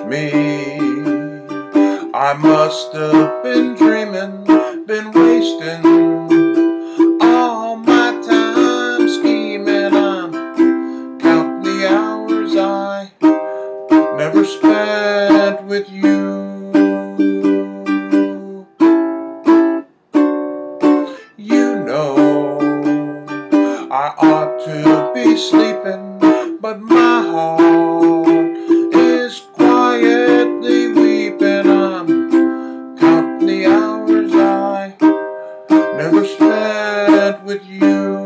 me. I must have been dreaming, been wasting all my time scheming. I'm counting the hours I never spent with you. You know I ought to be sleeping, but my heart is quietly weeping. I'm counting the hours I never spent with you.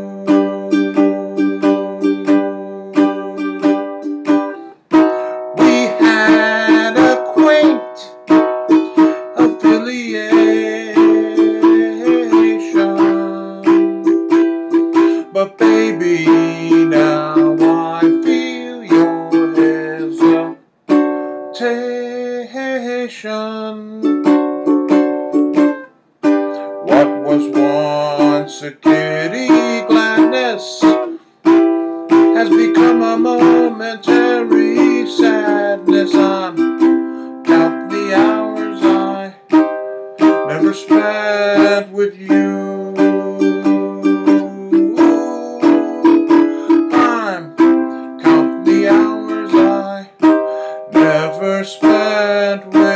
We had a quaint affiliation, but baby, now I feel your hesitation. What was once a giddy gladness has become a momentary sadness. I'm counting the hours I never spent with you. I'm counting the hours I never spent with you.